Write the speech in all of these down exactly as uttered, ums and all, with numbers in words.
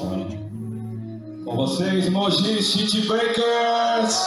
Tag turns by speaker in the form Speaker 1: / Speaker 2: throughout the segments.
Speaker 1: Com vocês, Mogi City Breakers.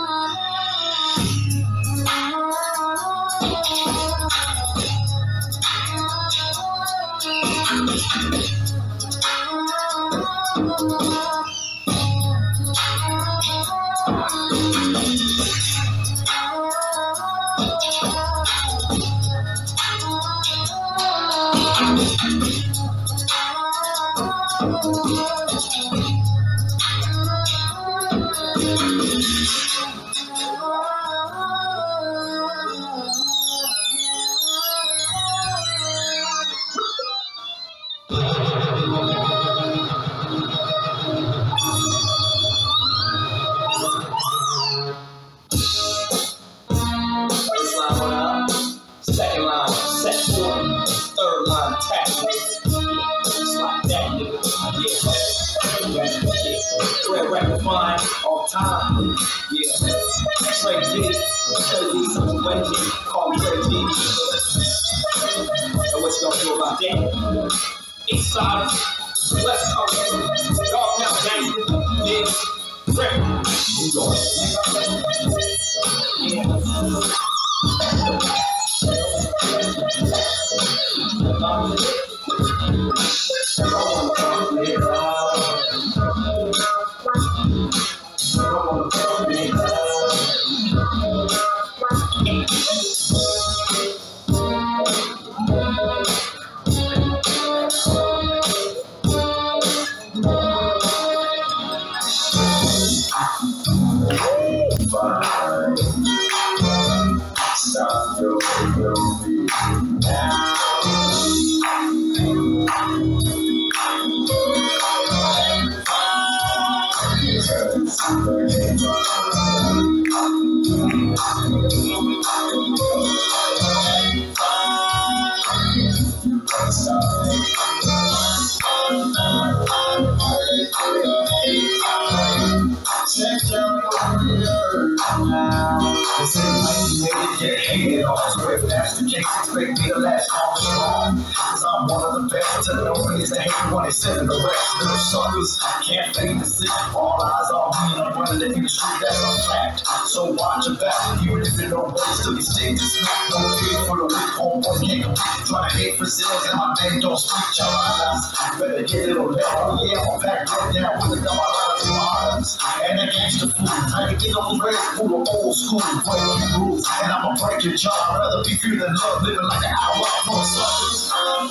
Speaker 2: Second line, second one, third line, tap. Just like that, nigga. Yeah, yeah. Red rapper fine, all time. Yeah. Trey D, Trey D, Wendy, call me Trey D. So what you gonna do about that? East side, West Coast, Dogtown gang, yeah. Rap, New York. Yeah. Stop your baby now. This ain't like you make it get hated on. So if that's the case, expect me to last all strong. Cause I'm one of the best to know ways to hate when they send the rest. Little suckers can't fake the sick. All eyes on me and I'm running the industry, that's a fact. So watch your back, even if you know ways to be stick to smack. No fear for the weak, homeboys can't compete. Trying to hate for sales and my name don't speak. Y'all eyes, better get it on that. Oh yeah, I'm back right down with the double eyes in my eyes. And that gangsta food, I can get on the red food or old school. Rules, and I'ma break your jaw. I'd rather be feeling love, living like an hour for suckers.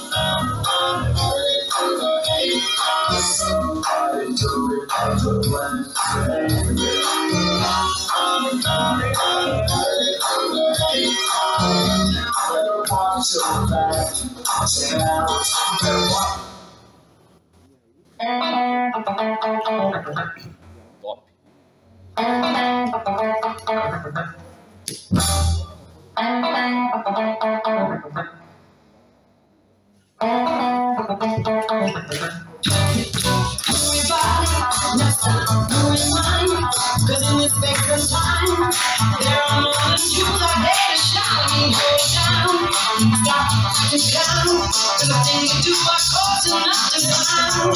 Speaker 3: Cause in this space of time, there are moments you are there to shine, hold down, stop, sit down, cause the things you do are causing not to drown.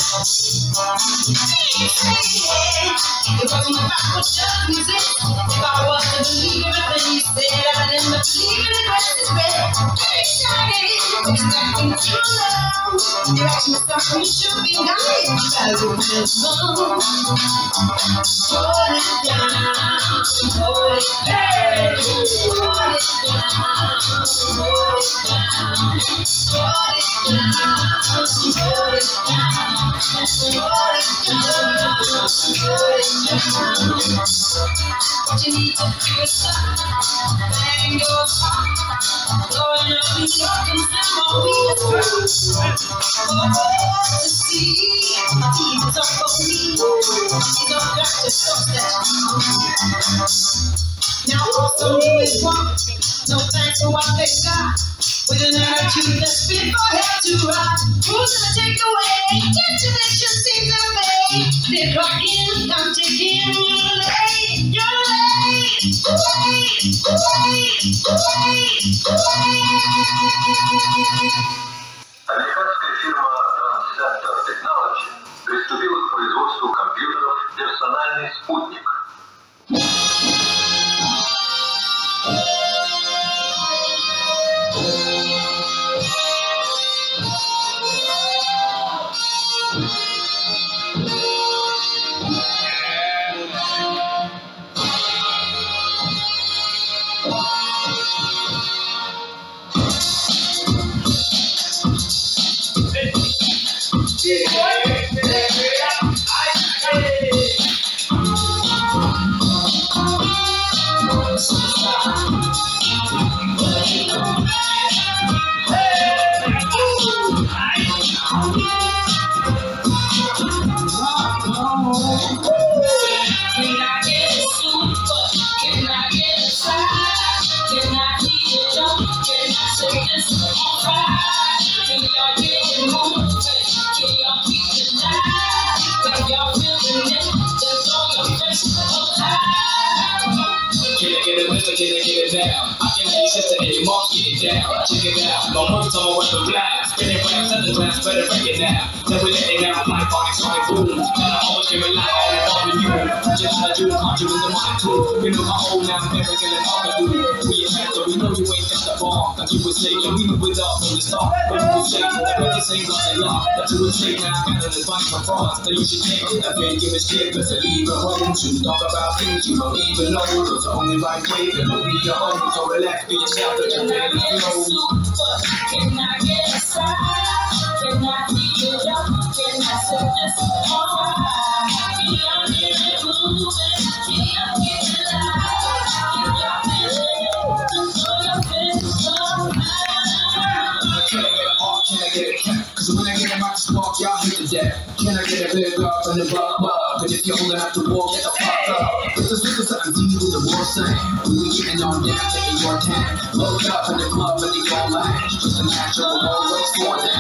Speaker 3: It wasn't about what just music. If I was to believe everything you said, I didn't believe in the rest is red. Very shiny, expecting true love. You're actually something you should be nice. You gotta do this love. Hold it down, hold it down, hold it down, hold it down, hold it down, hold it down, hold it down, hold it down. What you need to do is stop, bang your heart, blowing up in your consumer weeds. Oh, to see, these are for me, these are just so that. Now all some do is want, no thanks for what they got. With an attitude that's fit for hell to ride. Who's gonna take away? Destination seems to fade. They're clocking, I'm taking you late. You're late, wait, wait, wait, wait.
Speaker 4: Американская фирма Manifesto технологии приступила к производству компьютеров «Персональный спутник».
Speaker 2: You know my whole now, never gonna talk to you. We a man, so we know you ain't got the bomb. Like you would say, and we knew it all from the start. But you would say, but this ain't nothing law. That you would say, now I got an advice from France. That you should take that big, give a shit, cause it leave a home to talk about things you don't even know. Cause the only right way to be your home. So relax, be yourself, that your family knows.
Speaker 3: Can I get a sign? Can I be it up? Can I set this apart? Can I get it moving? Can I get it live? Can y'all feel it? Can y'all feel it?
Speaker 2: Can I get a R? Can I get a cat? Cause when I get a mic spark, y'all hit the deck. Can I get a big up and a buck buck? And if you're holding out the wall, get the fuck up. If there's little something deep with the world saying, we were getting on down, taking your tank. Look up in the club and they all like, just a natural world, what's for that?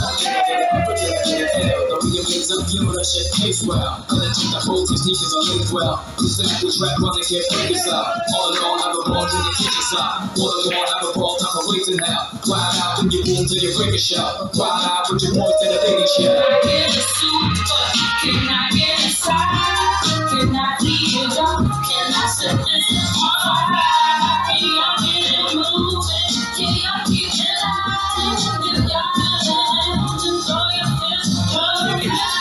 Speaker 2: Don't be a mix up, you know that shit tastes well. Gonna take the whole two sneakers on link well. This is the trap, wanna get fingers up. All in all, have a ball till the kitchen side. All in all, have a ball, time for waiting now. Wild out when you boom till you break a shot. Wild out with your boys to the baby shit.
Speaker 3: Can I get a super? Can I get a side? Can I leave it up? Can I set this apart? Can y'all get it moving? Can y'all keep it alive? Can y'all have it? Enjoy your fist.